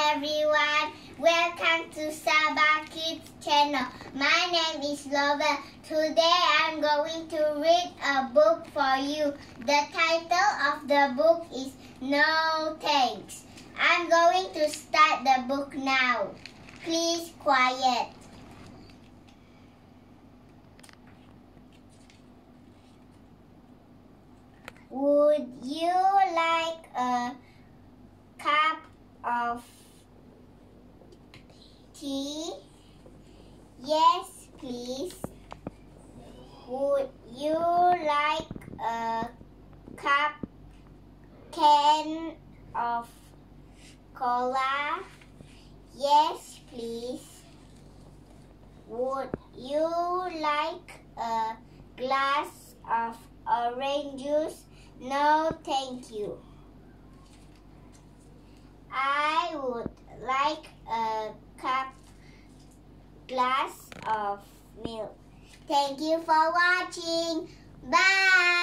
everyone, welcome to Sabah Kids channel. My name is Lovel. Today I'm going to read a book for you. The title of the book is No Thanks. I'm going to start the book now. Please quiet. Would you like a cup of tea? Yes, please. Would you like a can of cola? Yes, please. Would you like a glass of orange juice? No, thank you. I would like a glass of milk. Thank you for watching. Bye.